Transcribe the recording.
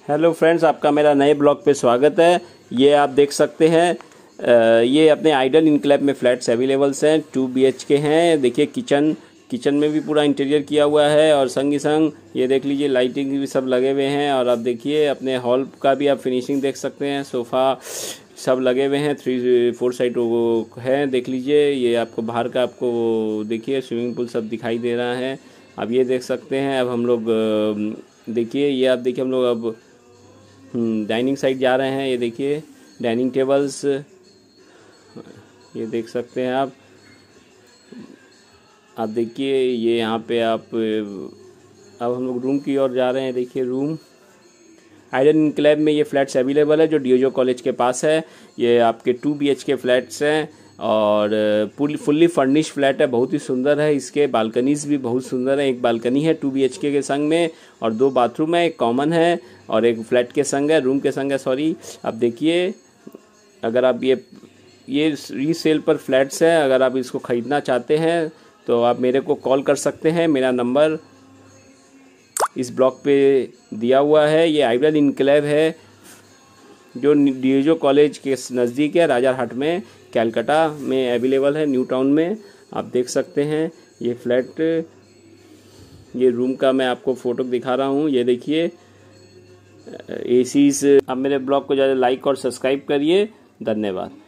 Hello friends, आपका मेरा नए ब्लॉग पे स्वागत है। ये आप देख सकते हैं ये अपने आइडल इनक्लेव में फ्लैट्स अवेलेबल्स हैं। 2 BHK हैं। देखिए किचन में भी पूरा इंटीरियर किया हुआ है और संग ही संग ये देख लीजिए लाइटिंग भी सब लगे हुए हैं। और आप देखिए अपने हॉल का भी आप फिनिशिंग देख सकते हैं। सोफ़ा सब लगे हुए हैं, 3-4 साइड वो है। देख लीजिए ये आपको बाहर का आपको देखिए स्विमिंग पूल सब दिखाई दे रहा है। अब ये देख सकते हैं। अब हम लोग देखिए ये आप देखिए हम लोग अब डाइनिंग साइड जा रहे हैं। ये देखिए डाइनिंग टेबल्स ये देख सकते हैं आप देखिए ये यहाँ पे आप अब हम लोग रूम की ओर जा रहे हैं। देखिए रूम आइडल इनक्लेव में ये फ्लैट्स अवेलेबल है जो डीओजो कॉलेज के पास है। ये आपके 2 BHK फ्लैट्स हैं और फुल्ली फर्निश फ्लैट है। बहुत ही सुंदर है। इसके बालकनीज भी बहुत सुंदर है। एक बालकनी है 2 BHK के संग में और 2 बाथरूम है, एक कॉमन है और एक फ्लैट के संग है, रूम के संग है सॉरी। अब देखिए अगर आप ये रीसेल पर फ्लैट्स है। अगर आप इसको ख़रीदना चाहते हैं तो आप मेरे को कॉल कर सकते हैं। मेरा नंबर इस ब्लॉग पे दिया हुआ है। ये आइडल इनक्लेव है जो डीओजो कॉलेज के नज़दीक है, राजारहाट में, कैलकाटा में अवेलेबल है, न्यू टाउन में। आप देख सकते हैं ये फ्लैट। ये रूम का मैं आपको फ़ोटो दिखा रहा हूँ। ये देखिए एसीज। आप मेरे ब्लॉग को ज़्यादा लाइक और सब्सक्राइब करिए। धन्यवाद।